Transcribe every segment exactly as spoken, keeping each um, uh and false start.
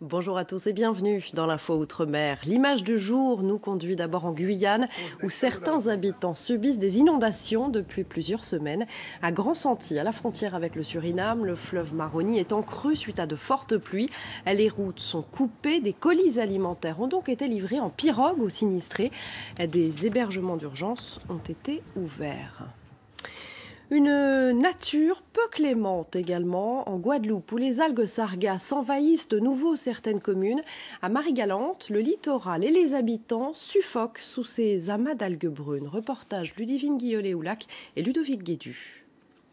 Bonjour à tous et bienvenue dans l'Info Outre-mer. L'image du jour nous conduit d'abord en Guyane où certains habitants subissent des inondations depuis plusieurs semaines. À Grand-Santi, à la frontière avec le Suriname, le fleuve Maroni est en crue suite à de fortes pluies. Les routes sont coupées, des colis alimentaires ont donc été livrés en pirogue aux sinistrés. Des hébergements d'urgence ont été ouverts. Une nature peu clémente également en Guadeloupe où les algues sargasses envahissent de nouveau certaines communes. À Marie-Galante, le littoral et les habitants suffoquent sous ces amas d'algues brunes. Reportage Ludivine Guillolet-Oulac et Ludovic Guédu.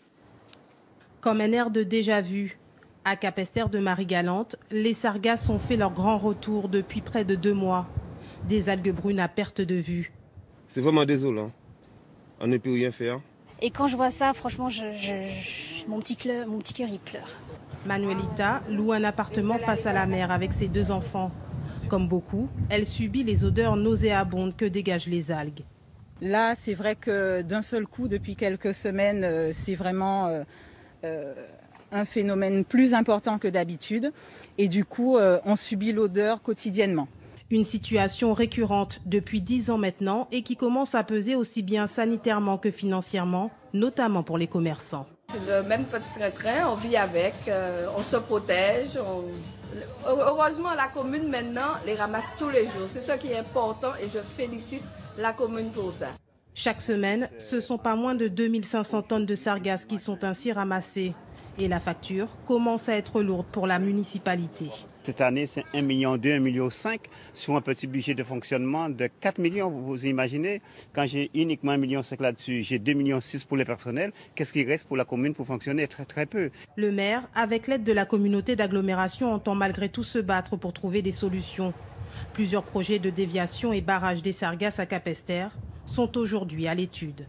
Comme un air de déjà-vu, à Capesterre de Marie-Galante, les sargasses ont fait leur grand retour depuis près de deux mois. Des algues brunes à perte de vue. C'est vraiment désolant. On ne peut rien faire. Et quand je vois ça, franchement, je, je, je, mon petit cœur, mon petit cœur, il pleure. Manuelita loue un appartement face à la mer avec ses deux enfants. Comme beaucoup, elle subit les odeurs nauséabondes que dégagent les algues. Là, c'est vrai que d'un seul coup, depuis quelques semaines, c'est vraiment euh, euh, un phénomène plus important que d'habitude. Et du coup, euh, on subit l'odeur quotidiennement. Une situation récurrente depuis dix ans maintenant et qui commence à peser aussi bien sanitairement que financièrement, notamment pour les commerçants. C'est le même petit train-train, on vit avec, euh, on se protège. On... Heureusement, la commune maintenant les ramasse tous les jours. C'est ça qui est important et je félicite la commune pour ça. Chaque semaine, ce sont pas moins de deux mille cinq cents tonnes de sargasses qui sont ainsi ramassées. Et la facture commence à être lourde pour la municipalité. Cette année, c'est un million deux, un million cinq sur un petit budget de fonctionnement de quatre millions. Vous vous imaginez, quand j'ai uniquement un million cinq là-dessus, j'ai deux millions six pour les personnels. Qu'est-ce qui reste pour la commune pour fonctionner? Très très peu. Le maire, avec l'aide de la communauté d'agglomération, entend malgré tout se battre pour trouver des solutions. Plusieurs projets de déviation et barrage des sargasses à Capesterre sont aujourd'hui à l'étude.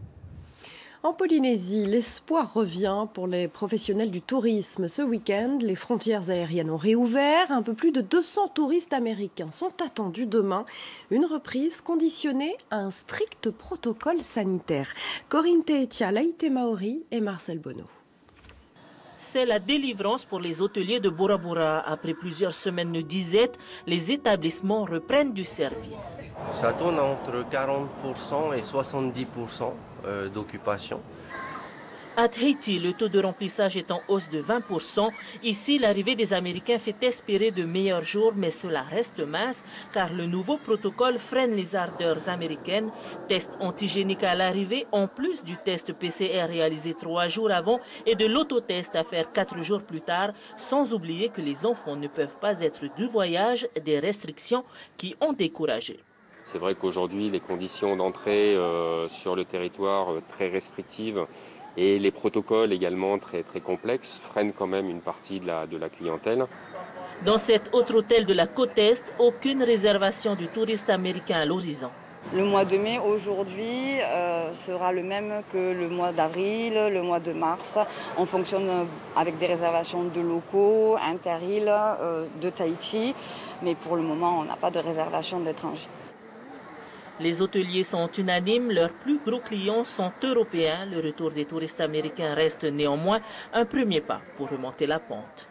En Polynésie, l'espoir revient pour les professionnels du tourisme. Ce week-end, les frontières aériennes ont réouvert. Un peu plus de deux cents touristes américains sont attendus demain. Une reprise conditionnée à un strict protocole sanitaire. Corinne Teetia, Laïté Maori et Marcel Bonneau. C'est la délivrance pour les hôteliers de Bora Bora. Après plusieurs semaines de disette, les établissements reprennent du service. Ça tourne entre quarante pour cent et soixante-dix pour cent d'occupation. À Tahiti, le taux de remplissage est en hausse de vingt pour cent. Ici, l'arrivée des Américains fait espérer de meilleurs jours, mais cela reste mince car le nouveau protocole freine les ardeurs américaines. Test antigénique à l'arrivée, en plus du test P C R réalisé trois jours avant et de l'autotest à faire quatre jours plus tard, sans oublier que les enfants ne peuvent pas être du voyage, des restrictions qui ont découragé. C'est vrai qu'aujourd'hui, les conditions d'entrée euh, sur le territoire euh, très restrictives et les protocoles également très, très complexes freinent quand même une partie de la, de la clientèle. Dans cet autre hôtel de la côte Est, aucune réservation du touriste américain à l'horizon. Le mois de mai aujourd'hui euh, sera le même que le mois d'avril, le mois de mars. On fonctionne avec des réservations de locaux, inter-îles, euh, de Tahiti, mais pour le moment on n'a pas de réservation d'étrangers. Les hôteliers sont unanimes, leurs plus gros clients sont européens. Le retour des touristes américains reste néanmoins un premier pas pour remonter la pente.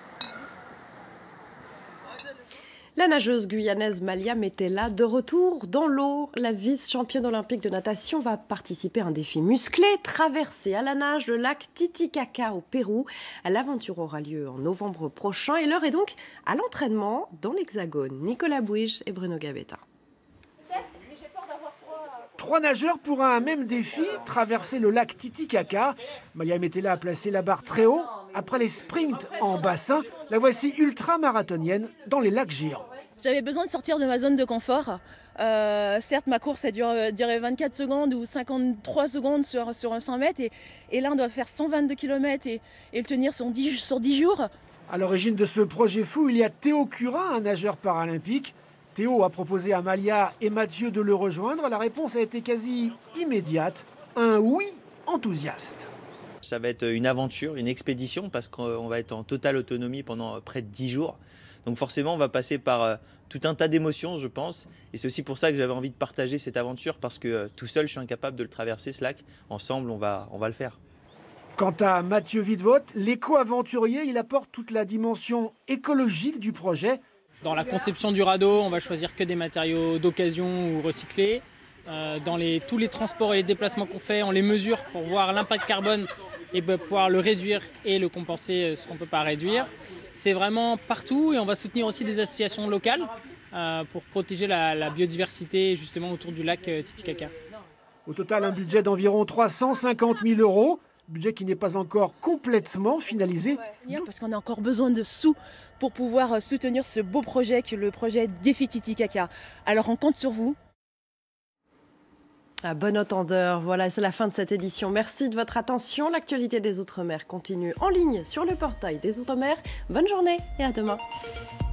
La nageuse guyanaise Malia Metela, de retour dans l'eau. La vice-championne olympique de natation va participer à un défi musclé, traverser à la nage le lac Titicaca au Pérou. L'aventure aura lieu en novembre prochain et l'heure est donc à l'entraînement dans l'Hexagone. Nicolas Bouige et Bruno Gavetta. Trois nageurs pour un même défi, traverser le lac Titicaca. Malia Metela a placé la barre très haut. Après les sprints en bassin, la voici ultra-marathonienne dans les lacs géants. J'avais besoin de sortir de ma zone de confort. Euh, certes, ma course a duré, duré vingt-quatre secondes ou cinquante-trois secondes sur, sur un cent mètres. Et, et là, on doit faire cent vingt-deux kilomètres et, et le tenir sur dix, sur dix jours. À l'origine de ce projet fou, il y a Théo Curin, un nageur paralympique. Théo a proposé à Malia et Mathieu de le rejoindre. La réponse a été quasi immédiate. Un oui enthousiaste. Ça va être une aventure, une expédition parce qu'on va être en totale autonomie pendant près de dix jours. Donc forcément, on va passer par tout un tas d'émotions, je pense. Et c'est aussi pour ça que j'avais envie de partager cette aventure parce que tout seul, je suis incapable de le traverser, ce lac. Ensemble, on va, on va le faire. Quant à Mathieu Wittvoet, l'éco-aventurier, il apporte toute la dimension écologique du projet. Dans la conception du radeau, on va choisir que des matériaux d'occasion ou recyclés. Euh, dans les, tous les transports et les déplacements qu'on fait, on les mesure pour voir l'impact carbone et bah, pouvoir le réduire et le compenser ce qu'on ne peut pas réduire. C'est vraiment partout et on va soutenir aussi des associations locales euh, pour protéger la, la biodiversité justement autour du lac euh, Titicaca. Au total, un budget d'environ trois cent cinquante mille euros. Budget qui n'est pas encore complètement finalisé. Parce qu'on a encore besoin de sous pour pouvoir soutenir ce beau projet que le projet Défi Titicaca. Alors on compte sur vous. À bon entendeur, voilà, c'est la fin de cette édition. Merci de votre attention. L'actualité des Outre-mer continue en ligne sur le portail des Outre-mer. Bonne journée et à demain.